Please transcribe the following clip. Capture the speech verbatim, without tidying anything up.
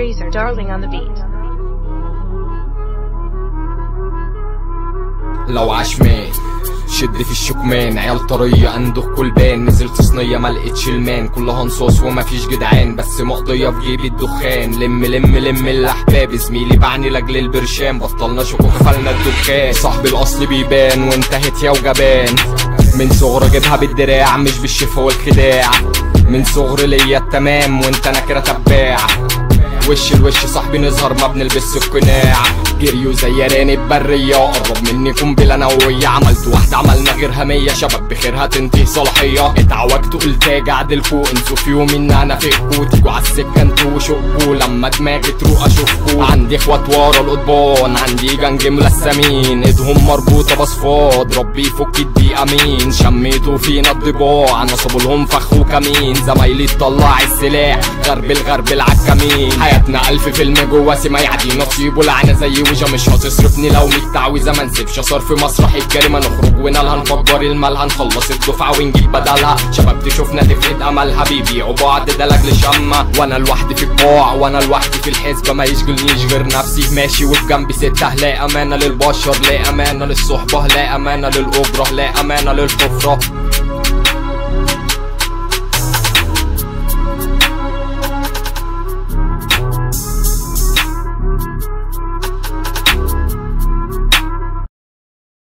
Freezer darling on the beat. لو عشمان شد في الشكمان، عيال طرية اندخ كل بان، نزلت صينية ملقتش المان، كلها نصاص ومفيش جدعان، بس مقضية في جيبي الدخان. لم لم لم الاحباب، زميلي باعني لاجل البرشام، بطلنا شكوك قفلنا الدكان. صاحبي الاصل بيبان وانتهت يا وجبان، من صغر جيبها بالدراع مش بالشفا والخداع، من صغر ليا التمام وانت نكرة تباع. وش الوش صاحبي نظهر ما بنلبس القناع، جريو زي رانب برية، قرب مني قنبلة نووية، عملت واحدة عملنا غيرها مية، شباب بخيرها تنتهي صلاحية. اتعوجت قلت اجي اعدلكوا، انسوا في يوم ان انا فيكوا، تيجوا عالسكة انتوا وشقوا، لما دماغي تروق اشوفكوا. عندي اخوات ورا القضبان، عندي جنج ملثمين، ايدهم مربوطة بصفاد، ربي يفك الدقيقة مين. شميتوا فينا الضباع، نصبوا لهم فخ وكمين، زمايلي تطلع السلاح، غربل غربل عالكمين. حياتنا الف فيلم جوا سما يعدي نصيب، ولعنة زي وجا مش هتصرفني لو ميت تعويذة، ما نسيبش اثر في مسرح الجريمة، نخرج ونالها نفجر المال، هنخلص الدفعة ونجيب بدلها. شباب تشوفنا تفقد املها، بيبيعوا بعض ده لاجل شمة، وانا لوحدي في القاع وانا لوحدي في الحسبة، ما يشغلنيش غير نفسي ماشي، وفي جنبي ستة. لا امانة للبشر، لا امانة للصحبة، لا امانة للاجرة، لا امانة للحفرة.